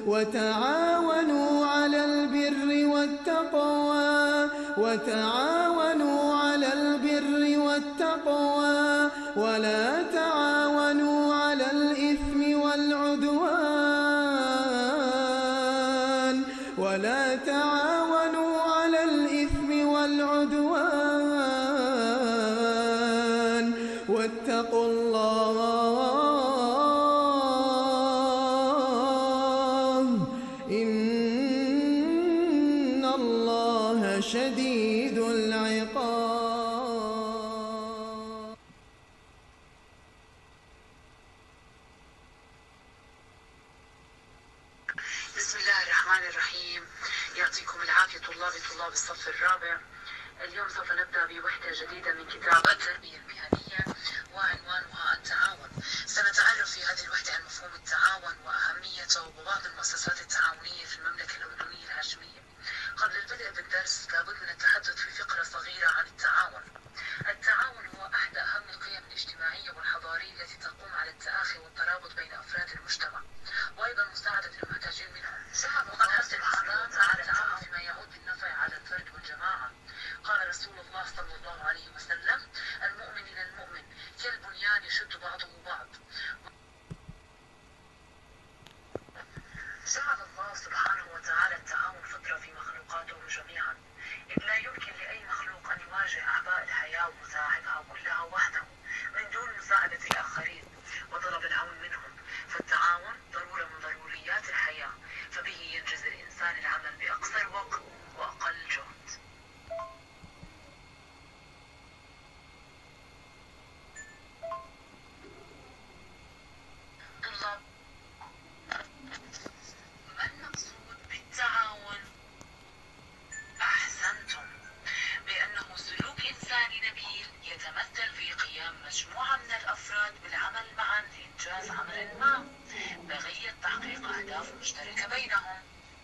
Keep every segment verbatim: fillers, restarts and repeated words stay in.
وتعاونوا على البر والتقوى وتعاونوا على البر والتقوى ولا تعاونوا على الإثم والعدوان ولا تعاونوا على الإثم والعدوان واتقوا الله إن الله شديد العقاب. بسم الله الرحمن الرحيم. يعطيكم العافية طلابي طلاب الصف الرابع. اليوم سوف نبدأ بوحدة جديدة من كتاب التربية المهنية وعنوانها التعاون. سنتعرف في هذه الوحدة عن مفهوم التعاون وأهميته وبعض المؤسسات التعاونية في المملكة الأردنية الهاشمية. قبل البدء بالدرس لابد من التحدث في فقرة صغيرة عن التعاون. التعاون هو أحد أهم القيم الاجتماعية والحضارية التي تقوم على التآخي والترابط بين أفراد المجتمع وأيضا مساعدة المحتاجين منهم. وقد حث الإسلام على التعاون فيما يعود بالنفع على الفرد والجماعة. قال رسول الله صلى الله عليه وسلم: المؤمن إلى المؤمن كالبنيان يشد بعضه بعض. جعل الله سبحانه وتعالى التعاون فطرة في مخلوقاته جميعا، إذ لا يمكن لأي مخلوق أن يواجه أعباء الحياة ومساعدها كلها وحده من دون مساعدة الآخرين وطلب العون منهم. فالتعاون ضرورة من ضروريات الحياة، فبه ينجز الإنسان العمل بأقصر وقت وأقل جهد. طلاب، ما المقصود بالتعاون؟ أحسنتم، بأنه سلوك إنساني نبيل يتمثل في قيام مجموعة من الأفراد بالعمل معا لإنجاز عمل ما بغية تحقيق أهداف مشتركة بينهم.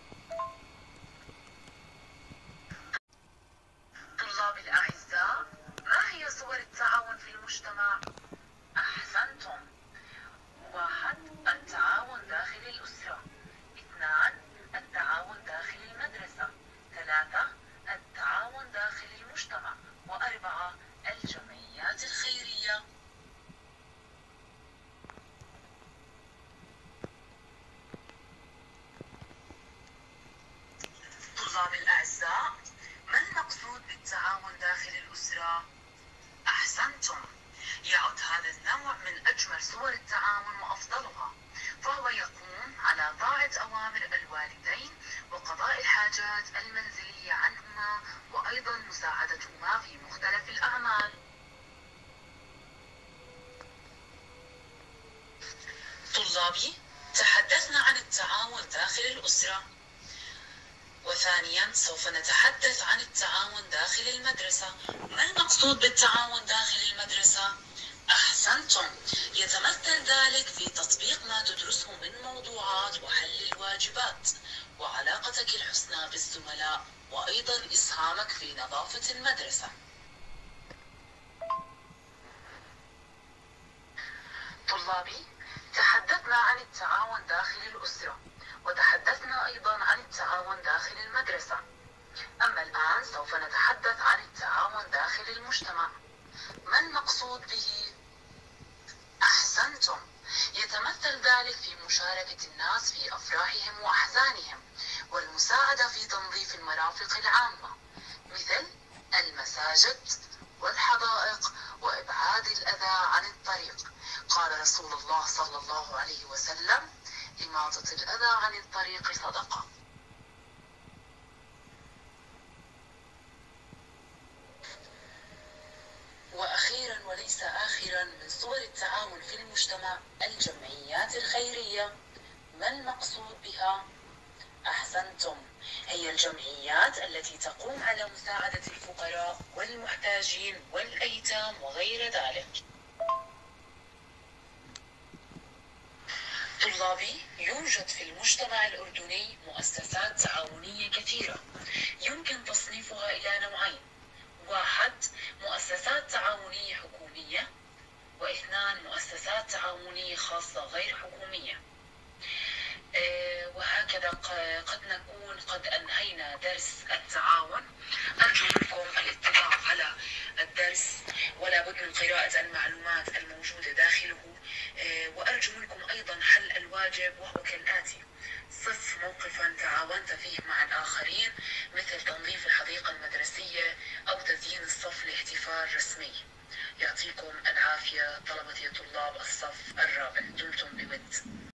طلاب الأعزاء، ما هي صور التعاون في المجتمع؟ أحسنتم. واحد: التعاون داخل الأسرة. اثنان: التعاون داخل المدرسة. ثلاثة: التعاون داخل المجتمع. وأربعة: الجمعيات الخيرية. طلاب الأعزاء، ما المقصود بالتعاون داخل الأسرة؟ أحسنتم، يعد هذا النوع من أجمل صور التعاون وأفضلها، فهو يقوم على طاعة أوامر الوالدين وقضاء الحاجات المنزلية عنهما وأيضا مساعدتهما في مختلف الأعمال. طلابي، تحدثنا عن التعاون داخل الأسرة، وثانيا سوف نتحدث عن التعاون داخل المدرسة. ما المقصود بالتعاون داخل المدرسة؟ أحسنتم، يتمثل ذلك في تطبيق ما تدرسه من موضوعات وحل الواجبات وعلاقتك الحسنى بالزملاء وأيضا إسهامك في نظافة المدرسة. طلابي، تحدثنا عن التعاون داخل الأسرة وتحدثنا أيضا عن التعاون داخل المدرسة. أما الآن سوف نتحدث عن التعاون داخل المجتمع. ما المقصود به؟ أحسنتم، يتمثل ذلك في مشاركة الناس في أفراحهم وأحزانهم والمساعدة في تنظيف المرافق العامة مثل المساجد والحدائق وإبعاد الأذى عن الطريق. قال رسول الله صلى الله عليه وسلم: إماطة الأذى عن الطريق صدقة. وأخيرا وليس آخرا من صور التعاون في المجتمع الجمعيات الخيرية. ما المقصود بها؟ أحسنتم، هي الجمعيات التي تقوم على مساعدة الفقراء والمحتاجين والأيتام وغير ذلك. طلابي، يوجد في المجتمع الأردني مؤسسات تعاونية كثيرة يمكن تصنيفها إلى نوعين: واحد، مؤسسات تعاونية حكومية، واثنان، مؤسسات تعاونية خاصة غير حكومية. آه، وهكذا ق- قد نكون قد أنهينا درس التعاون. أرجو منكم الاطلاع على الدرس، ولا بد من قراءة المعلومات الموجودة داخله. آه، وأرجو منكم أيضا حل الواجب، وهو كالآتي: صف موقفا تعاونت فيه مع الآخرين، مثل تنظيف الحديقة المدرسية أو تزيين الصف لاحتفال رسمي. يعطيكم العافية طلبة طلاب الصف الرابع، دمتم بود.